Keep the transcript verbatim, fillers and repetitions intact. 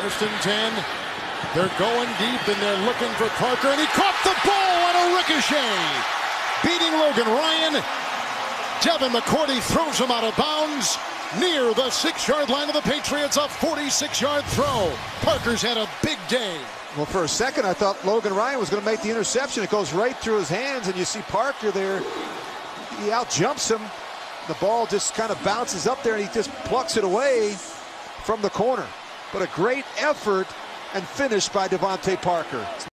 First and ten. They're going deep and they're looking for Parker, and he caught the ball on a ricochet. Beating Logan Ryan. Devin McCourty throws him out of bounds near the six-yard line of the Patriots. A forty-six-yard throw. Parker's had a big day. Well, for a second, I thought Logan Ryan was going to make the interception. It goes right through his hands, and you see Parker there. He out-jumps him. The ball just kind of bounces up there, and he just plucks it away from the corner. But a great effort and finish by Devontae Parker.